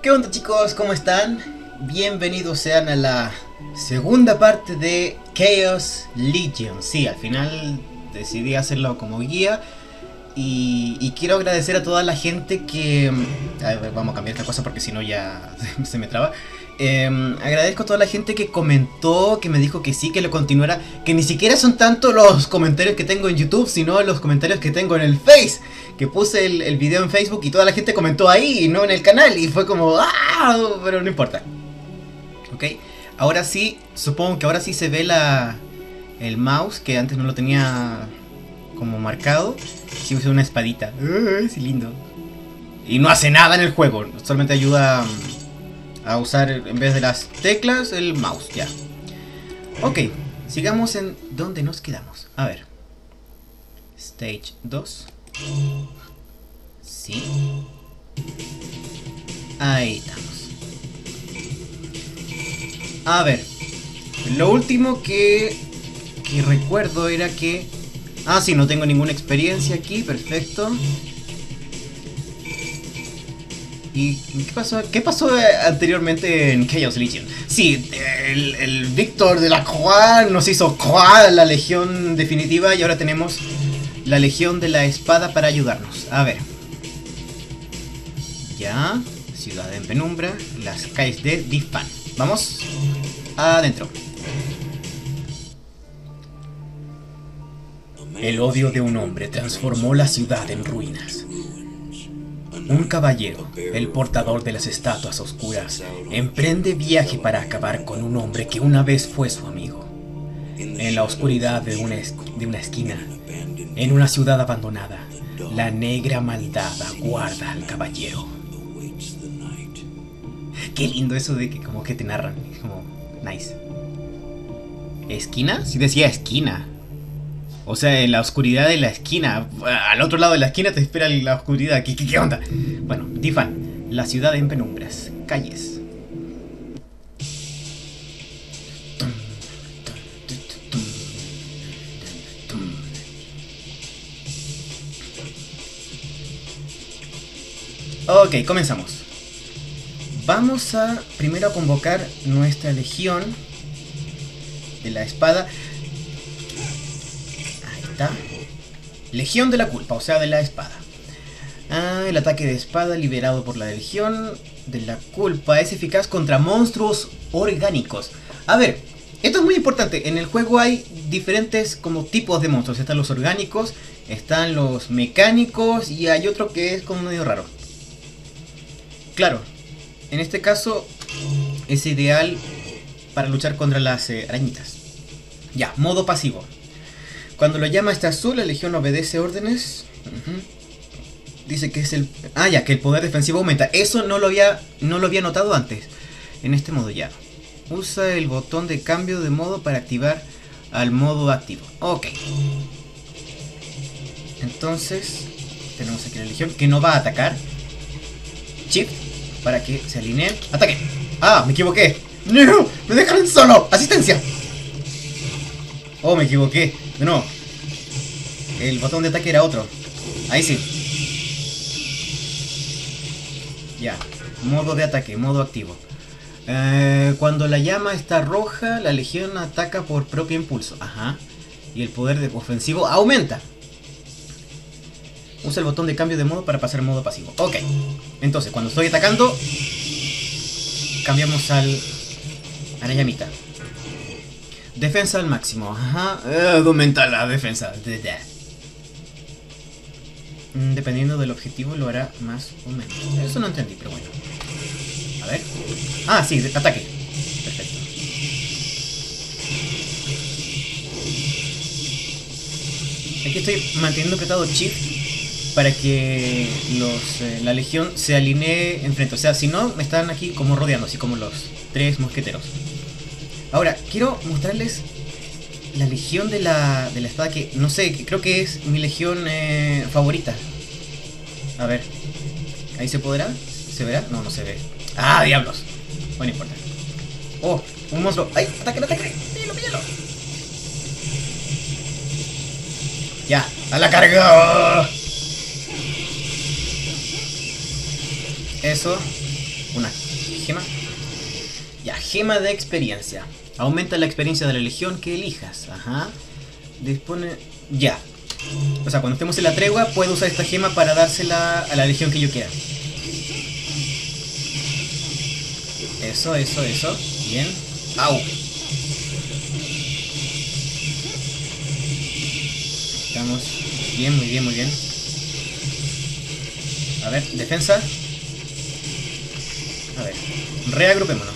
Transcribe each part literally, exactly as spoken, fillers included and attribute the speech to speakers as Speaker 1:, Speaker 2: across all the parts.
Speaker 1: ¿Qué onda, chicos? ¿Cómo están? Bienvenidos sean a la segunda parte de Chaos Legion. Sí, al final decidí hacerlo como guía. Y, y quiero agradecer a toda la gente que... A ver, vamos a cambiar esta cosa porque si no ya se me traba. Eh, agradezco a toda la gente que comentó, que me dijo que sí, que lo continuara. Que ni siquiera son tanto los comentarios que tengo en YouTube, sino los comentarios que tengo en el Face. Que puse el, el video en Facebook y toda la gente comentó ahí y no en el canal. Y fue como... ¡ah! Pero no importa. Ok, ahora sí, supongo que ahora sí se ve la el mouse, que antes no lo tenía como marcado. Sí usé una espadita. Uh, sí, lindo. Y no hace nada en el juego, solamente ayuda a, a usar en vez de las teclas el mouse, ya. Ok, sigamos en donde nos quedamos. A ver. Stage dos. Sí. Ahí estamos. A ver. Lo último que, que recuerdo era que... Ah, sí, no tengo ninguna experiencia aquí, perfecto. ¿Y qué pasó? ¿Qué pasó anteriormente en Chaos Legion? Sí, el, el Víctor de la Croix nos hizo Croix, la legión definitiva, y ahora tenemos la legión de la espada para ayudarnos. A ver. Ya, ciudad en penumbra, las calles de D'Fan. Vamos adentro. El odio de un hombre transformó la ciudad en ruinas. Un caballero, el portador de las estatuas oscuras, emprende viaje para acabar con un hombre que una vez fue su amigo. En la oscuridad de una, es de una esquina, en una ciudad abandonada, la negra maldad aguarda al caballero. Qué lindo eso de que como que te narran, es como nice. ¿Esquina? Sí decía esquina. O sea, en la oscuridad de la esquina. Al otro lado de la esquina te espera la oscuridad. ¿Qué, qué, qué onda? Bueno, D'Fan, la ciudad en penumbras. Calles. Ok, comenzamos. Vamos a primero a convocar nuestra legión de la espada. Legión de la culpa, o sea, de la espada. Ah, el ataque de espada liberado por la legión de la culpa es eficaz contra monstruos orgánicos. A ver, esto es muy importante. En el juego hay diferentes como tipos de monstruos. Están los orgánicos, están los mecánicos y hay otro que es como medio raro. Claro, en este caso es ideal para luchar contra las eh, arañitas. Ya, modo pasivo. Cuando lo llama está azul, la legión obedece órdenes. Uh-huh. Dice que es el... Ah, ya, que el poder defensivo aumenta. Eso no lo había no lo había notado antes. En este modo ya. Usa el botón de cambio de modo para activar al modo activo. Ok. Entonces, tenemos aquí la legión que no va a atacar. Shift, para que se alinee. ¡Ataque! ¡Ah, me equivoqué! ¡No! ¡Me dejaron solo! ¡Asistencia! Oh, me equivoqué. De nuevo. El botón de ataque era otro. Ahí sí. Ya. Modo de ataque, modo activo. Eh, cuando la llama está roja, la legión ataca por propio impulso. Ajá. Y el poder de ofensivo aumenta. Usa el botón de cambio de modo para pasar al modo pasivo. Ok. Entonces, cuando estoy atacando, cambiamos al... a la llamita. Defensa al máximo, ajá. Eh, aumenta la defensa. Dependiendo del objetivo lo hará más o menos. Eso no entendí, pero bueno. A ver. Ah, sí, ataque. Perfecto. Aquí estoy manteniendo apretado Shift para que los, eh, la legión se alinee enfrente. O sea, si no, me están aquí como rodeando, así como los tres mosqueteros. Ahora, quiero mostrarles la legión de la, de la espada que, no sé, creo que es mi legión eh, favorita. A ver, ¿ahí se podrá? ¿Se verá? No, no se ve. ¡Ah, diablos! Bueno, no importa. ¡Oh, un monstruo! ¡Ay, ataque, ataque! ¡Píllalo, píllalo! ¡Ya, a la carga! Eso. Una gema. Ya, gema de experiencia. Aumenta la experiencia de la legión que elijas. Ajá. Dispone... Ya. O sea, cuando estemos en la tregua, puedo usar esta gema para dársela a la legión que yo quiera. Eso, eso, eso. Bien. ¡Au! Estamos bien, muy bien, muy bien. A ver, defensa. A ver, reagrupémonos.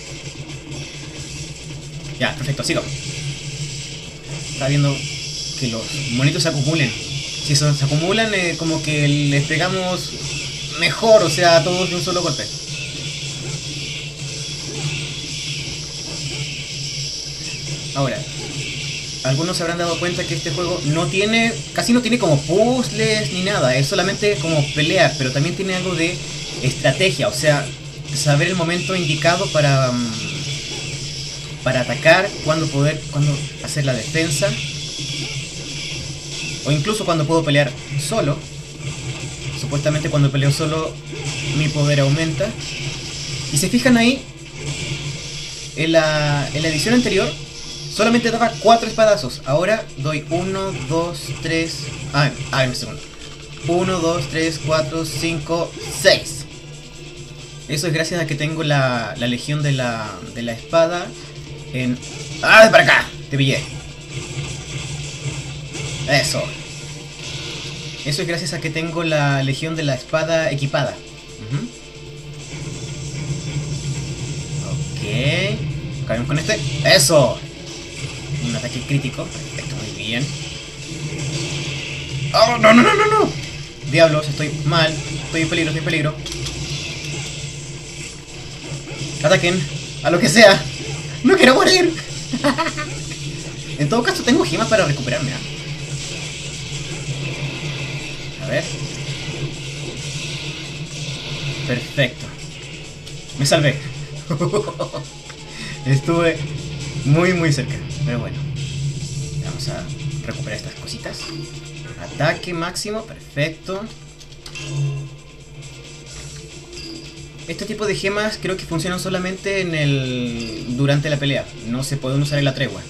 Speaker 1: Ya, perfecto, sigo. Está viendo que los monitos se acumulen. Si son, se acumulan, eh, como que les pegamos mejor, o sea, todos de un solo golpe. Ahora, algunos se habrán dado cuenta que este juego no tiene, casi no tiene como puzzles ni nada, es solamente como pelear, pero también tiene algo de estrategia, o sea, saber el momento indicado para um, para atacar, cuándo poder, cuándo hacer la defensa, o incluso cuando puedo pelear solo. Supuestamente cuando peleo solo mi poder aumenta. Y se fijan ahí, en la, en la edición anterior solamente daba cuatro espadazos. Ahora doy uno, dos, tres... Ah, ah, en un segundo. uno, dos, tres, cuatro, cinco, seis. Eso es gracias a que tengo la, la legión de la, de la espada en... ¡Ah, para acá! Te pillé. Eso. Eso es gracias a que tengo la legión de la espada equipada. Uh-huh. Ok. Caemos con este. ¡Eso! Un ataque crítico. Perfecto, muy bien. ¡Oh, no, no, no, no, no! Diablos, estoy mal. Estoy en peligro, estoy en peligro. Ataquen. A lo que sea. ¡No quiero morir! En todo caso, tengo gemas para recuperarme. ¿eh? A ver. Perfecto. Me salvé. Estuve muy, muy cerca. Pero bueno. Vamos a recuperar estas cositas. Ataque máximo. Perfecto. Este tipo de gemas creo que funcionan solamente en el durante la pelea. No se pueden usar en la tregua.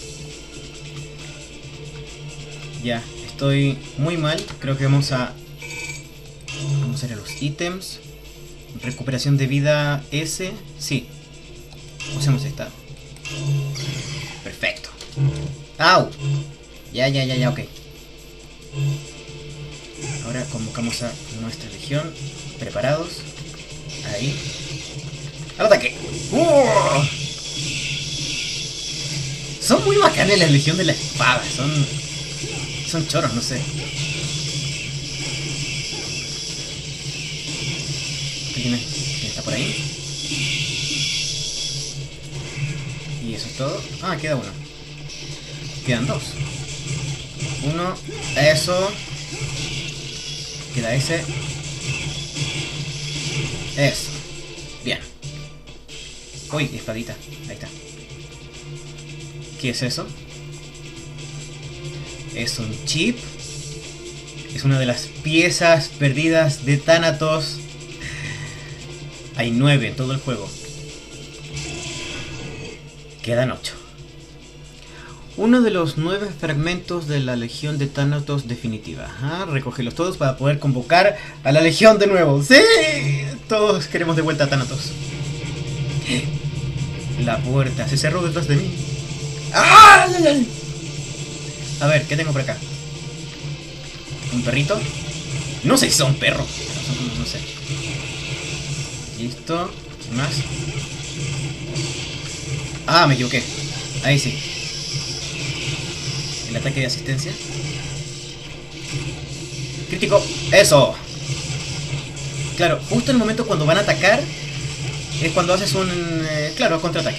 Speaker 1: Ya, estoy muy mal. Creo que vamos a... Vamos a ir a los ítems. Recuperación de vida S. Sí. Usemos esta. Perfecto. ¡Au! Ya, ya, ya, ya, ok. Ahora convocamos a nuestra legión. Preparados. Ahí. ¡Al ataque! ¡Uh! Son muy bacanas la legión de la espada. Son... Son choros, no sé. ¿Quién está por ahí? Y eso es todo. Ah, queda uno. Quedan dos. Uno. Eso. Queda ese. Eso. Bien. Uy, espadita. Ahí está. ¿Qué es eso? Es un chip. Es una de las piezas perdidas de Thanatos. Hay nueve en todo el juego. Quedan ocho. Uno de los nueve fragmentos de la legión de Thanatos definitiva. Ajá, recógelos todos para poder convocar a la legión de nuevo. ¡Sí! Todos queremos de vuelta a Thanatos. La puerta se cerró detrás de mí. ¡Ah! A ver, ¿qué tengo por acá? ¿Un perrito? No sé si son perros. No, no sé. Listo. ¿Qué más? Ah, me equivoqué. Ahí sí. El ataque de asistencia. Crítico. ¡Eso! Claro, justo en el momento cuando van a atacar es cuando haces un... Eh, claro, contraataque.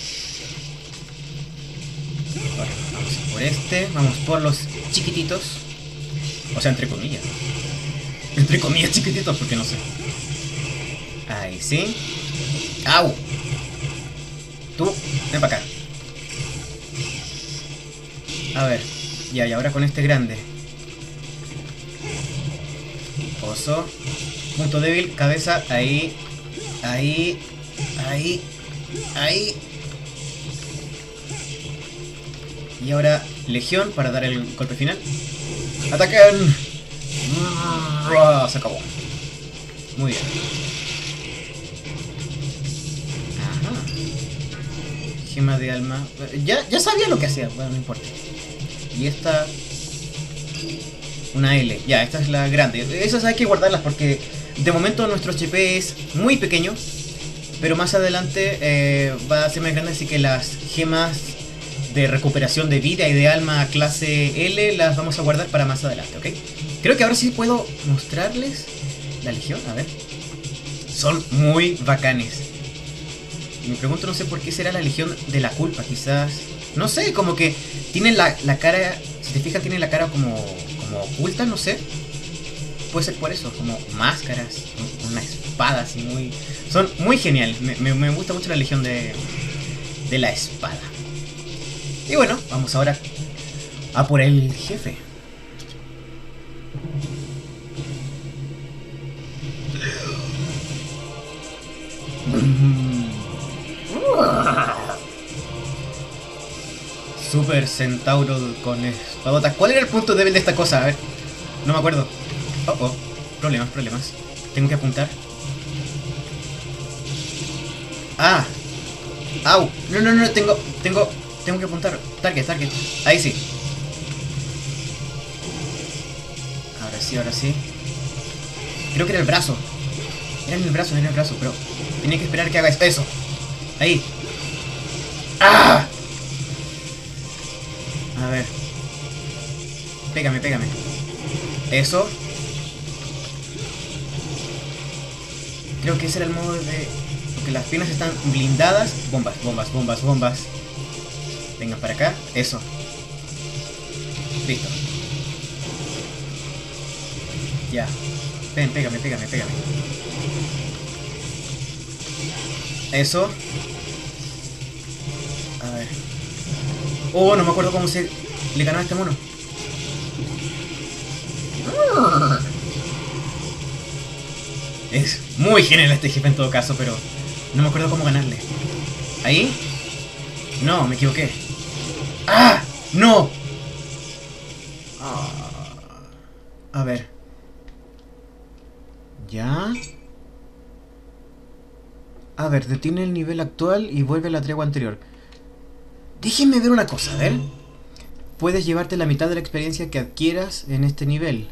Speaker 1: Vale, vamos por este. Vamos por los chiquititos. O sea, entre comillas. Entre comillas chiquititos, porque no sé. Ahí sí. ¡Au! Tú, ven para acá. A ver. Ya, y ahora con este grande. Oso. Punto débil, cabeza, ahí. Ahí. Ahí. Ahí. Y ahora Legión para dar el golpe final. ¡Ataquen! Se acabó. Muy bien. Ajá. Gema de alma. Ya, ya sabía lo que hacía. Bueno, no importa. Y esta... Una L. Ya, esta es la grande. Esas hay que guardarlas porque de momento nuestro H P es muy pequeño. Pero más adelante eh, va a ser más grande, así que las gemas de recuperación de vida y de alma clase L las vamos a guardar para más adelante, ¿ok? Creo que ahora sí puedo mostrarles la legión, a ver. Son muy bacanes. Y me pregunto, no sé por qué será la legión de la culpa, quizás. No sé, como que tienen la, la cara, si te fijas, tienen la cara como, como oculta, no sé. Puede ser por eso, como máscaras, ¿no? Una espada así muy... Son muy geniales, me, me, me gusta mucho la legión de, de la espada. Y bueno, vamos ahora a por el jefe. Super Centauro con espadotas. ¿Cuál era el punto débil de esta cosa? A ver, no me acuerdo. Oh, oh, problemas, problemas. Tengo que apuntar. Ah, au, no, no, no, tengo, tengo, tengo que apuntar. Target, target. Ahí sí. Ahora sí, ahora sí. Creo que era el brazo. Era en el brazo, era en el brazo, pero tenía que esperar que haga eso. Ahí. ¡Ah! A ver. Pégame, pégame. Eso. Creo que ese era el modo de... Porque las piernas están blindadas. Bombas, bombas, bombas, bombas. Vengan para acá. Eso. Listo. Ya. Ven, pégame, pégame, pégame. Eso. A ver. Oh, no me acuerdo cómo se le ganó a este mono. Es muy genial este jefe en todo caso, pero no me acuerdo cómo ganarle. ¿Ahí? No, me equivoqué. ¡Ah! ¡No! Ah. A ver. ¿Ya? A ver, detiene el nivel actual y vuelve a la tregua anterior. Déjenme ver una cosa, a ver. Puedes llevarte la mitad de la experiencia que adquieras en este nivel.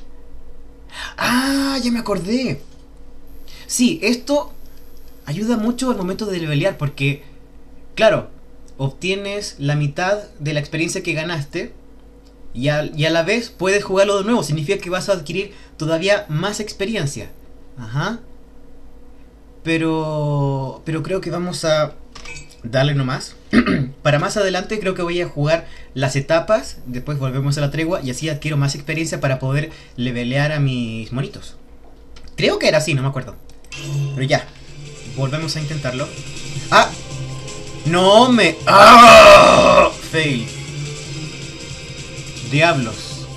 Speaker 1: ¡Ah! Ya me acordé. Sí, esto ayuda mucho al momento de levelear porque, claro, obtienes la mitad de la experiencia que ganaste y a, y a la vez puedes jugarlo de nuevo. Significa que vas a adquirir todavía más experiencia. Ajá. Pero, pero creo que vamos a darle nomás. Para más adelante creo que voy a jugar las etapas. Después volvemos a la tregua y así adquiero más experiencia para poder levelear a mis monitos. Creo que era así, no me acuerdo. Pero ya, volvemos a intentarlo. ¡Ah! ¡No me... ¡Ah! Fail. Diablos.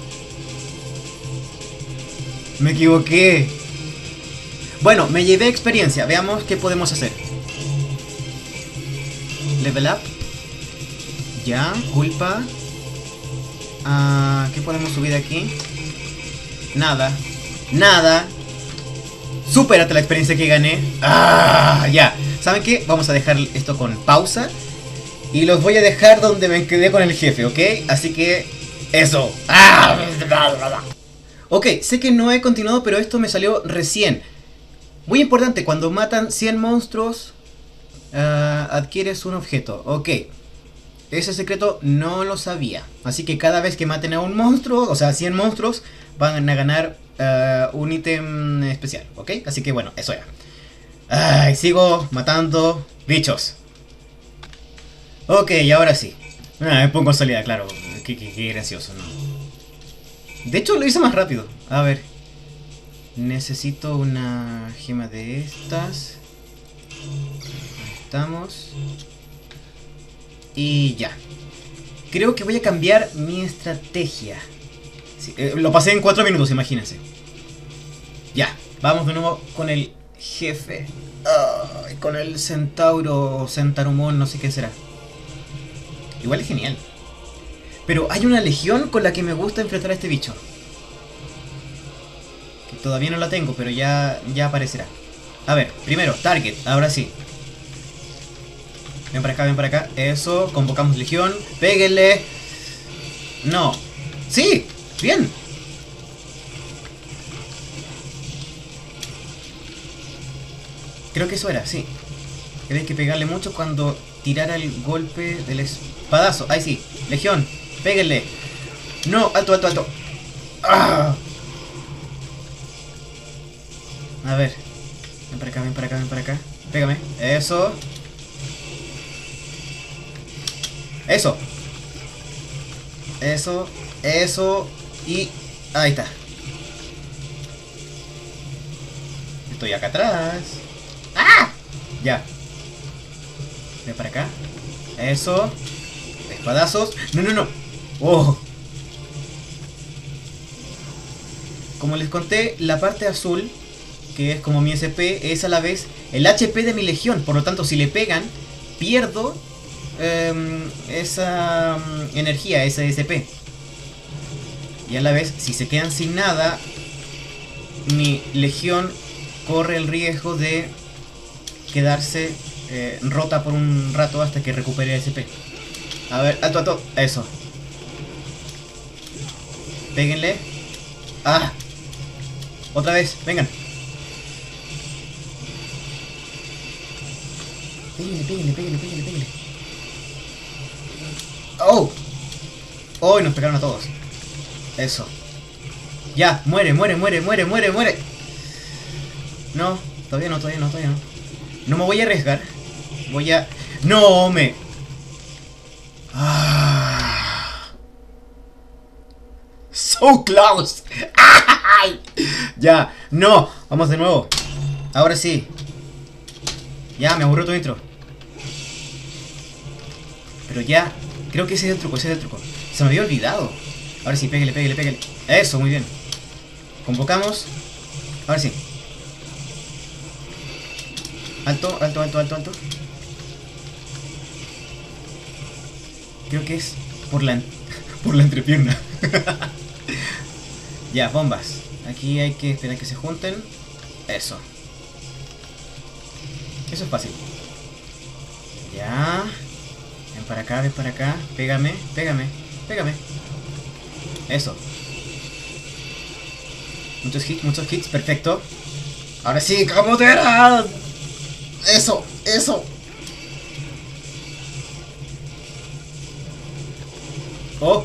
Speaker 1: Me equivoqué. Bueno, me llevé experiencia. Veamos qué podemos hacer. Level up. Ya, culpa. Ah, ¿qué podemos subir aquí? Nada. Nada. Supérate la experiencia que gané. Ah, ya. ¿Saben qué? Vamos a dejar esto con pausa. Y los voy a dejar donde me quedé con el jefe, ¿ok? Así que... Eso. Ah. Ok, sé que no he continuado, pero esto me salió recién. Muy importante, cuando matan cien monstruos, uh, adquieres un objeto. Ok. Ese secreto no lo sabía. Así que cada vez que maten a un monstruo, o sea, cien monstruos, van a ganar uh, un ítem especial. Ok, así que bueno, eso ya. Ay, sigo matando bichos. Ok, ahora sí. Ah, me pongo salida, claro. Qué, qué, qué gracioso, ¿no? De hecho, lo hice más rápido. A ver. Necesito una gema de estas. Ahí estamos. Y ya. Creo que voy a cambiar mi estrategia. Sí, eh, lo pasé en cuatro minutos, imagínense. Ya, vamos de nuevo con el jefe. Ay, con el centauro o centarumón, no sé qué será. Igual es genial. Pero hay una legión con la que me gusta enfrentar a este bicho. Que todavía no la tengo, pero ya, ya aparecerá. A ver, primero, target, ahora sí. Ven para acá, ven para acá. Eso, convocamos legión. Péguenle. No. ¡Sí! ¡Bien! Creo que eso era, sí. Que hay que pegarle mucho cuando tirara el golpe del espadazo. Ahí sí, legión, péguenle. No, alto, alto, alto. ¡Ah! A ver. Ven para acá, ven para acá, ven para acá. Pégame. Eso. Eso. Eso. Eso. Y... ahí está. Estoy acá atrás. ¡Ah! Ya. Ven para acá. Eso. Espadazos. No, no, no. Oh. Como les conté, la parte azul, que es como mi S P, es a la vez el H P de mi legión. Por lo tanto, si le pegan, pierdo eh, esa um, energía, esa S P. Y a la vez, si se quedan sin nada, mi legión corre el riesgo de quedarse eh, rota por un rato hasta que recupere S P. A ver, alto, alto. Eso. Péguenle. Ah. Otra vez, vengan. Péguenle, péguenle, péguenle, péguenle, péguenle. ¡Oh! ¡Oh! Y nos pegaron a todos. Eso. Ya, muere, muere, muere, muere, muere, muere. No, todavía no, todavía no, todavía no. No me voy a arriesgar. Voy a... ¡No, me! Ah. So close. ¡Ay! Ya, no. Vamos de nuevo. Ahora sí. Ya, me aburrió tu intro. Pero ya, creo que ese es el truco, ese es el truco. Se me había olvidado. Ahora sí, pégale, pégale, pégale. Eso, muy bien. Convocamos. Ahora sí. Alto, alto, alto, alto, alto. Creo que es por la, por la entrepierna. Ya, bombas. Aquí hay que esperar que se junten. Eso. Eso es fácil. Ya. Ven para acá, ven para acá. Pégame, pégame, pégame. Eso. Muchos hits, muchos hits, perfecto. Ahora sí, camotera. Eso, eso. Oh.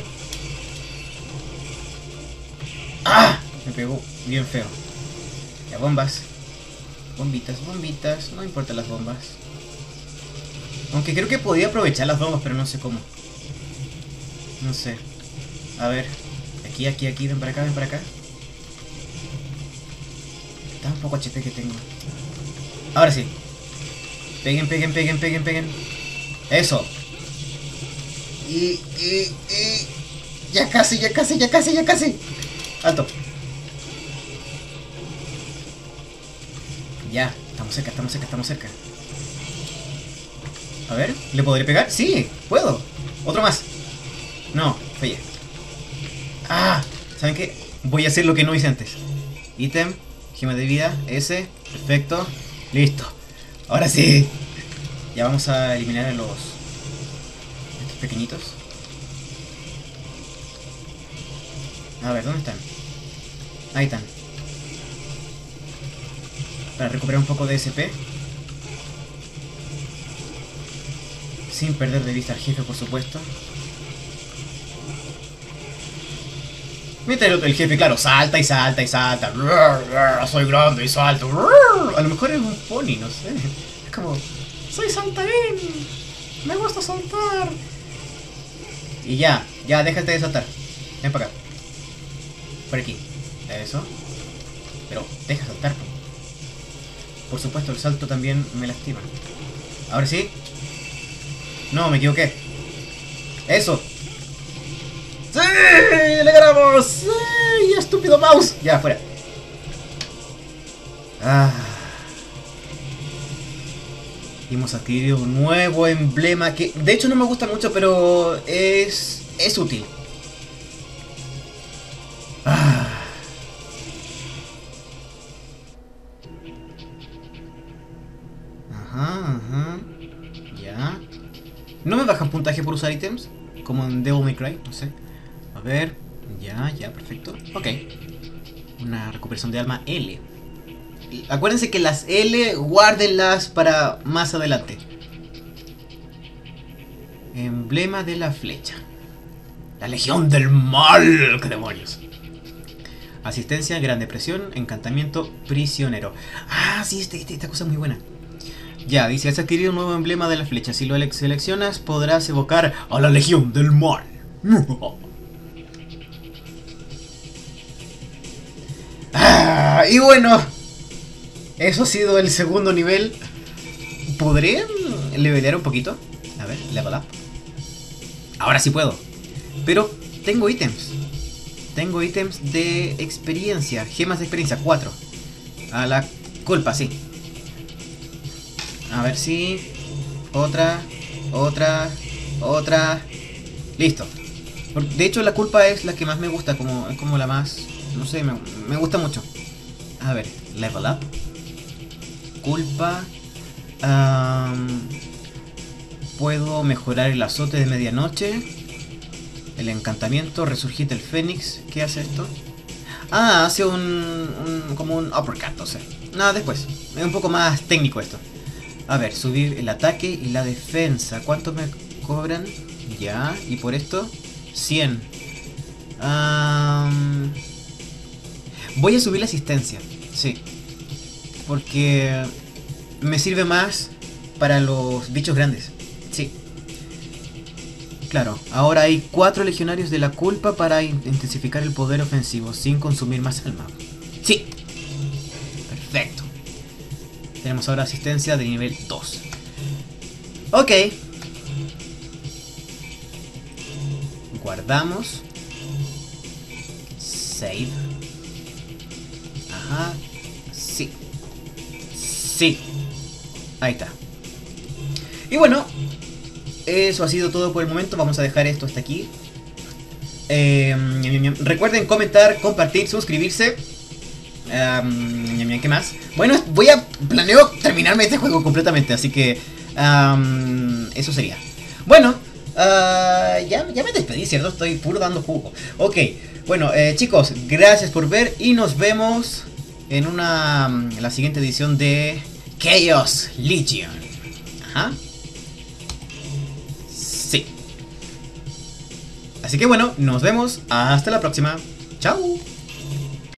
Speaker 1: ¡Ah! Me pegó bien feo. Ya, bombas. Bombitas, bombitas. No importan las bombas. Aunque creo que podía aprovechar las bombas, pero no sé cómo. No sé. A ver. Aquí, aquí, aquí. Ven para acá, ven para acá. Tan poco H P que tengo. Ahora sí. Peguen, peguen, peguen, peguen, peguen. Eso. Y, y, y... Ya casi, ya casi, ya casi, ya casi. Alto. Ya, estamos cerca, estamos cerca, estamos cerca. A ver, ¿le podré pegar? Sí, puedo. Otro más. No, fallé. Ah, ¿saben qué? Voy a hacer lo que no hice antes. Ítem, gema de vida, ese, perfecto. Listo. Ahora sí. Ya vamos a eliminar a los... estos pequeñitos. A ver, ¿dónde están? Ahí están. Para recuperar un poco de S P. Sin perder de vista al jefe, por supuesto. Mientras el jefe, claro, salta y salta y salta. Soy grande y salto. A lo mejor es un pony, no sé. Es como... soy saltarín. Me gusta saltar. Y ya, ya, déjate de saltar. Ven para acá. Por aquí. Eso. Pero deja saltar. Por supuesto, el salto también me lastima. Ahora sí. No, me equivoqué. Eso. ¡Sí! ¡Le ganamos! ¡Sí! ¡Estúpido mouse! Ya, fuera. Ah. Y hemos adquirido un nuevo emblema que de hecho no me gusta mucho, pero es, es útil. Ah. Ajá, ajá. Ya. No me bajan puntaje por usar ítems, como en Devil May Cry, no sé. A ver. Ya, ya, perfecto. Ok. Una recuperación de alma L. Acuérdense que las L guárdenlas para más adelante. Emblema de la flecha. La legión del mal. ¡Qué demonios! Asistencia, gran depresión, encantamiento, prisionero. Ah, sí, este, este, esta cosa es muy buena. Ya, dice, has adquirido un nuevo emblema de la flecha. Si lo seleccionas, podrás evocar a la legión del mal. Ah, y bueno, eso ha sido el segundo nivel. ¿Podré levelear un poquito? A ver, level up. Ahora sí puedo. Pero tengo ítems. Tengo ítems de experiencia. Gemas de experiencia, cuatro. A la culpa, sí. A ver si... Otra, otra, otra... Listo. De hecho la culpa es la que más me gusta. Como, es como la más... No sé, me, me gusta mucho. A ver, level up. Culpa. Um, puedo mejorar el azote de medianoche. El encantamiento, resurgir del fénix. ¿Qué hace esto? Ah, hace un, un... como un uppercut, no sé. Nada, después. Es un poco más técnico esto. A ver, subir el ataque y la defensa. ¿Cuánto me cobran? Ya, y por esto, cien. Um, voy a subir la asistencia, sí. Porque me sirve más para los bichos grandes. Sí. Claro, ahora hay cuatro legionarios de la culpa para intensificar el poder ofensivo sin consumir más alma. Sí. Perfecto. Tenemos ahora asistencia de nivel dos. Ok. Guardamos. Save. Ajá. Sí. Sí. Ahí está. Y bueno, eso ha sido todo por el momento. Vamos a dejar esto hasta aquí. Eh, recuerden comentar, compartir, suscribirse. Um, ¿Qué más? Bueno, voy a... Planeo terminarme este juego completamente. Así que... Um, eso sería. Bueno, uh, ya, ya me despedí, ¿cierto? Estoy puro dando jugo. Ok, bueno, eh, chicos, gracias por ver. Y nos vemos en una... la siguiente edición de Chaos Legion. Ajá. Sí. Así que bueno, nos vemos. Hasta la próxima. Chao.